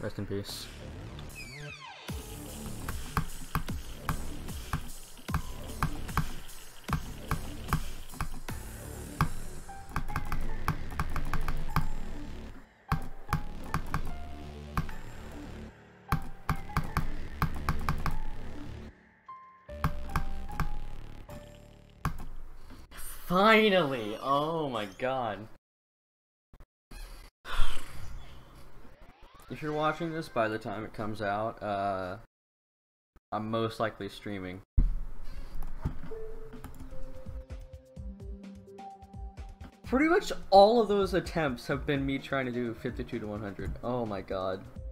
Rest in peace. Finally! Oh my god. If you're watching this by the time it comes out, I'm most likely streaming. Pretty much all of those attempts have been me trying to do 52 to 100. Oh my god.